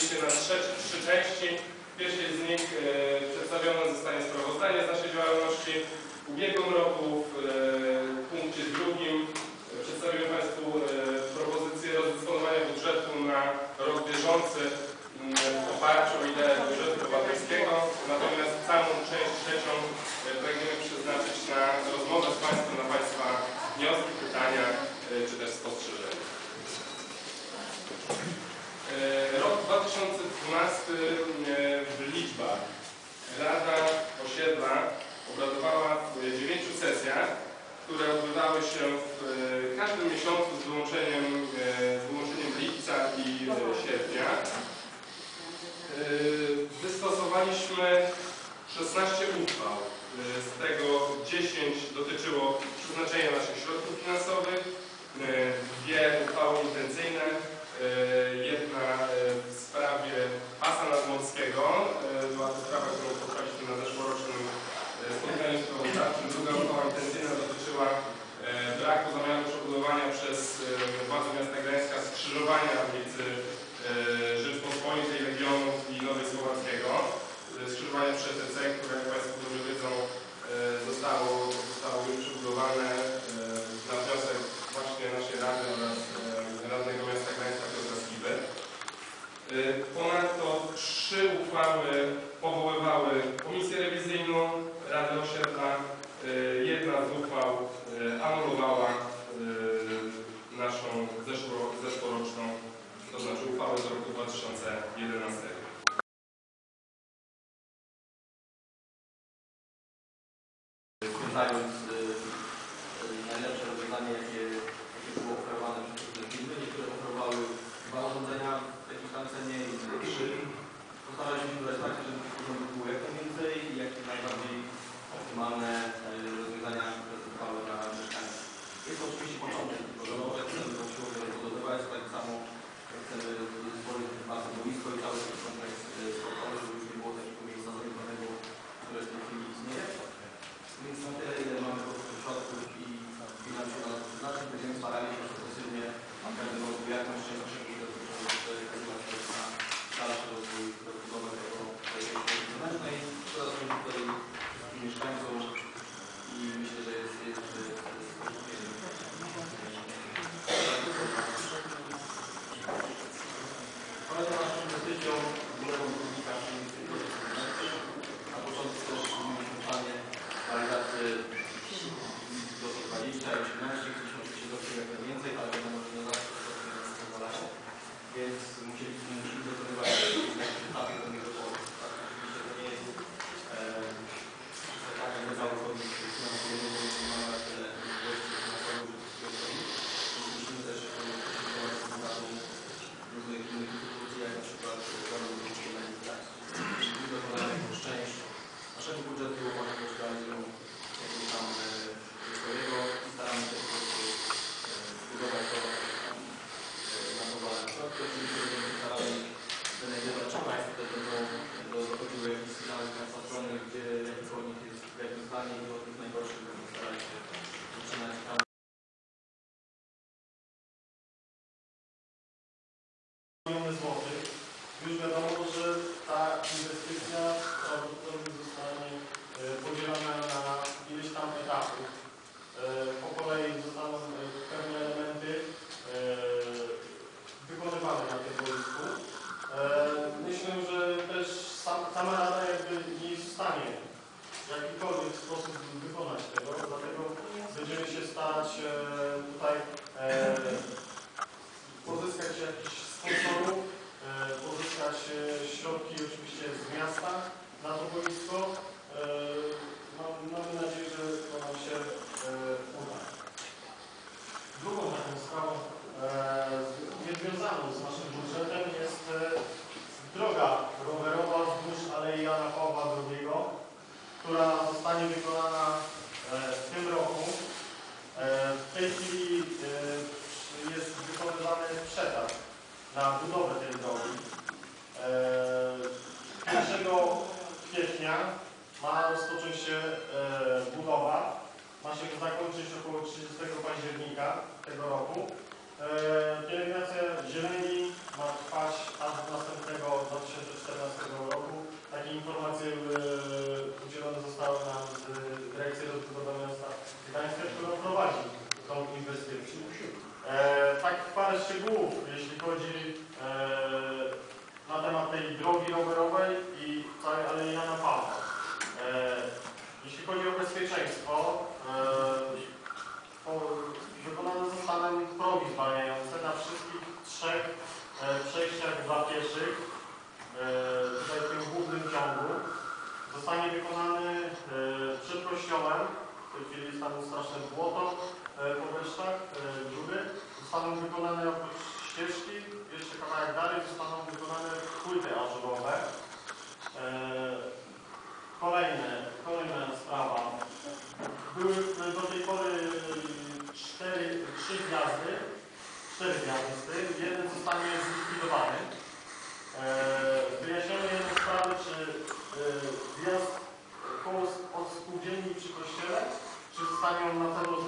się na trzy części. W pierwszej z nich przedstawione zostanie sprawozdanie z naszej działalności w ubiegłym roku. W punkcie drugim przedstawimy Państwu propozycję rozdysponowania budżetu na rok bieżący w oparciu o ideę budżetu obywatelskiego. Natomiast całą część trzecią pragniemy przeznaczyć na rozmowę z Państwem, na Państwa wnioski, pytania czy też spostrzeżenia. Rok 2012 w liczbach. Rada Osiedla obradowała w 9 sesjach, które odbywały się w każdym miesiącu z wyłączeniem lipca i sierpnia. Wystosowaliśmy 16 uchwał, z tego 10 dotyczyło przeznaczenia naszych środków finansowych, 2 uchwały intencyjne, jedna w sprawie pasa nadmorskiego, była to sprawa, którą spotkaliśmy na zeszłorocznym spotkaniu sprawozdawczym. Druga uchwała intencyjna dotyczyła braku zamiaru przebudowania przez władze miasta Gdańska skrzyżowania ulicy Rzeczpospolitej, Legionów i Nowej Słowackiego. Skrzyżowanie przez EC, które jak Państwo dobrze wiedzą zostało już przebudowane na wniosek właśnie naszej Rady oraz radnego miasta Gdańska Piotra Skiby. Ponadto 3 uchwały powoływały komisję rewizyjną Rady Osiedla. Jedna z uchwał anulowała naszą zeszłoroczną, to znaczy uchwałę z roku 2011. Związając najlepsze rozwiązanie, jakie było oferowane przez różne firmy. Niektóre oferowały 2 urządzenia w jakiejś tam cenie, inne 3. Postaraliśmy się wybrać takie, żeby tych urządzeń było jak najwięcej i jak najbardziej optymalne rozwiązania rezultowały dla mieszkańców. Jest to oczywiście początek, tylko że może chcemy tą siłownię rozbudowywać, tak samo chcemy stworzyć bardzo boisko i cały ten kompleks sportowy, żeby już nie było takiego miejsca zamkniętego, które w tej chwili istnieje. Więc na tyle, ile mamy po prostu środków i finansowo na to przeznaczyć, będziemy starali się sukcesywnie w każdym roku jakąś część naszego budżetu przekazywać na dalszy rozwój rozbudowy tej sieci zewnętrznej, która służy tutaj mieszkańcom i myślę, że jest kolejną naszą inwestycją budową budownika na początku też mówiliśmy w planie realizację do 20 i 18, chcieliśmy oczywiście zrobić jak najwięcej, ale nie możemy zawsze to pozwalają, więc musimy dokonywać na jakimś etapie pewnych wyborów. Oczywiście to nie jest tak, że cały chodnik finansujemy, bo nie mamy tyle możliwości finansowych, żeby to zrobić. Musimy też konsultować z radą różnych innych instytucji, jak na przykład Zarządu Komunalnego Gdańska. Dokonamy jakąś część naszego budżetu, może też realizują jakieś tam swojego i staramy się po prostu zbudować to na dowolne środki. Oczywiście będziemy starali wynajdywać, czy Państwo też będą dochodziły jakieś sygnały z Państwa strony, gdzie jaki chodnik jest w jakim stanie i od tych najgorszych będziemy starali się utrzymać tam. Już wiadomo, że ta inwestycja prawdopodobnie zostanie podzielona na ileś tam etapów. Po kolei zostaną pewne elementy wykonywane na tym boisku. Myślę, że też sama Rada jakby nie jest w stanie w jakikolwiek sposób wykonać tego, dlatego będziemy się starać tutaj pozyskać jakichś sponsorów, pozyskać środki oczywiście z miasta na to boisko. Mamy nadzieję, że to nam się uda. Drugą taką sprawą niezwiązaną z naszym budżetem jest droga rowerowa wzdłuż Alei Jana Pawła II, która zostanie wykonana w tym roku. W tej chwili jest wykonywany przetarg na budowę tej drogi. 1 kwietnia ma rozpocząć się budowa. Ma się zakończyć około 30 października tego roku. Pielęgnacja zieleni ma trwać aż do następnego 2014 roku. Takie informacje udzielone zostały nam z Dyrekcji Rozbudowy Miasta Gdańska, która prowadzi tą inwestycję. Tak parę szczegółów, jeśli chodzi na temat tej drogi rowerowej i całej Alei Jana Pawła. Jeśli chodzi o bezpieczeństwo, wykonane zostaną progi zwalniające na wszystkich 3 przejściach dla pieszych, tutaj w tym głównym ciągu. Zostanie wykonany przed kościołem, w tej chwili jest tam straszne błoto po deszczach, dziury. Zostaną wykonane oprócz ścieżki, jeszcze kawałek dalej zostaną wykonane płyty ażurowe. Kolejna sprawa. Były do tej pory 3 zjazdy z tym. Jeden zostanie zlikwidowany. Wyjaśniono jedną sprawę, czy wjazd koło od spółdzielni przy kościele, czy zostanie on na celu